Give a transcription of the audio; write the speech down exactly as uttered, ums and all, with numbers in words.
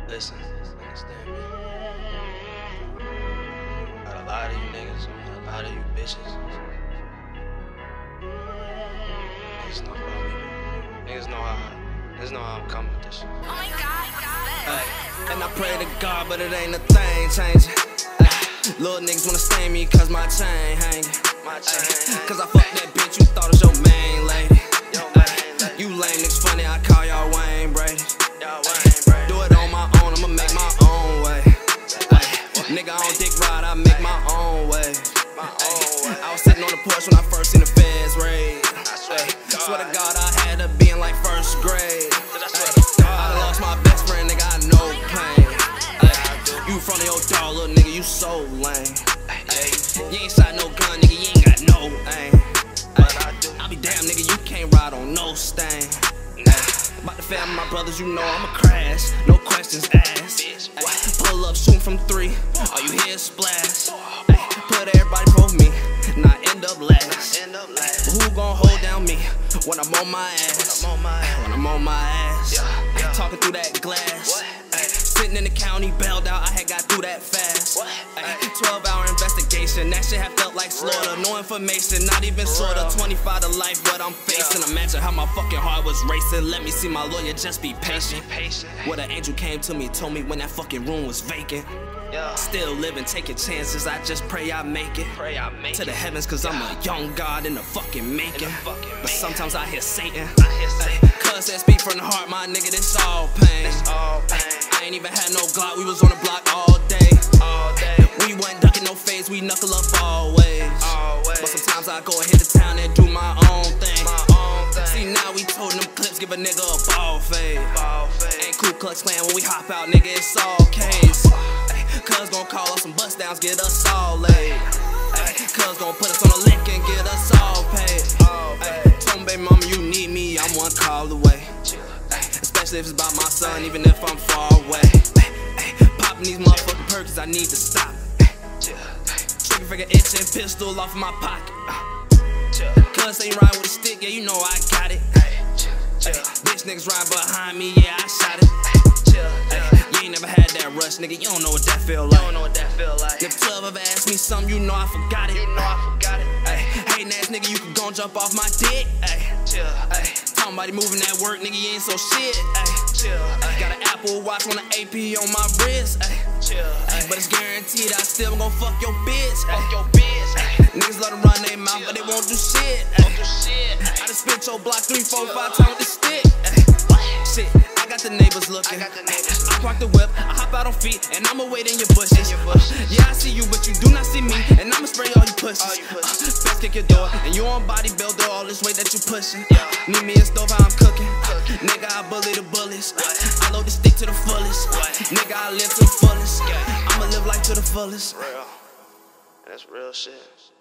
Listen, understand me. Got a lot of you niggas, a lot of you bitches. Niggas know about me. Niggas know how. Niggas know how I'm coming with this shit. Oh my God, what's this? Ay, and I pray to God, but it ain't a thing changing. Ay, little niggas wanna stain me cause my chain hanging. My chain hanging. Cause I fucked that bitch, you thought it was your main lady. Yo, man, You lame niggas funny, I call y'all Wayne Brady. y'all Wayne Brady. Do it on my own, I'ma make my own way. Ay, nigga on dick ride, I make my own way. My own way. I was sitting on the porch when I first seen the feds raid. I swear to God. Swear to God, I had to be in like first grade. I swear to God. I lost my best friend, nigga, I know pain. Ay, you in front of your dog, little nigga, you so lame. Ay, you ain't shot no gun, nigga, you ain't got no aim. But I do. I be damn, nigga, you can't ride on no stain. About the family, my brothers, you know I'ma crash. No questions asked. Ay, pull up, shoot from three. All you hear is splash. Ay, put everybody for me, and I end up last. End up But last. who gon' hold down me when I'm on my ass? I'm on my ass. When I'm on my ass. Yeah, yeah. Talking through that glass. What? Ay, sitting in the county, bailed out, I had got through that fast. What? Ay, twelve hour investigation, that shit had felt like slaughter. No information, not even sorta. twenty-five to life, what I'm facing. Imagine how my fucking heart was racing. Let me see my lawyer, just be patient. Patient. What an angel came to me, told me when that fucking room was vacant. Yeah. Still living, taking chances, I just pray I make it Pray I make to the it. heavens, cause I'm a young God in the fucking making. fucking But making. sometimes I hear Satan. I hear Satan. Cuz that speak from the heart, my nigga, this all pain. It's all pain. I ain't even had no Glock, we was on the block all day. All day. We wasn't ducking no phase, we knuckle up always. Always. But sometimes I go and hit the town and do my own thing. My own thing. See, now we toting them clips, give a nigga a ball fade. Ball fade. Ain't Ku Klux Klan when we hop out, nigga, it's all case. Ay, Cuz gon' call us some bust downs, get us all laid. Ay, Cuz gon' put us on a link and get us all paid. All Ay, paid. Told me, baby mama, you need me, I'm one call away. Ay, Especially if it's about my son, even if I'm far away. Ay, ay, Popping these motherfucking perks, I need to stop. Trigger finger itching, pistol off of my pocket. Cuz ain't riding with a stick, yeah, you know I got it. Ay, Bitch niggas riding behind me, yeah, I shot it. Ay, You ain't never had that rush, nigga, you don't know what that feel like. You don't know what that feel like. If twelve ever asked me something, you know I forgot it. You know I forgot it. Ay, hating ass nigga, you can gon' jump off my dick. Ay, Chill. ay, talking about he moving that work, nigga, you ain't so shit. Ay, Chill. ay, got an Apple Watch on an A P on my wrist. Ay, Chill. ay, but it's guaranteed I still gon' fuck your bitch. Ay, Fuck your bitch. niggas let them run their mouth, but they won't do shit. Ay, Fuck your shit. I done spit your block three, four, five times with the stick. Ay, shit, I got the neighbors looking. I got the neighbors I park the whip, I hop out on feet, and I'ma wait in your bushes. In your bushes. Yeah, I see you, but you do not see me, and I'ma spray all you pussies. All you pussies. Uh, best kick your door, and you on bodybuilder, all this weight that you pushing. Need me a stove, how I'm cooking. Cooking. Nigga, I bully the bullies. I load the stick to the fullest. Nigga, I live to the fullest. I'ma live life to the fullest. Real. That's real shit.